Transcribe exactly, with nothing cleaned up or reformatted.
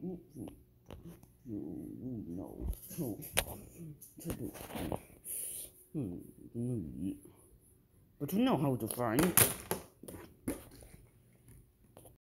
you know to to do. Hmm, but you know how to find.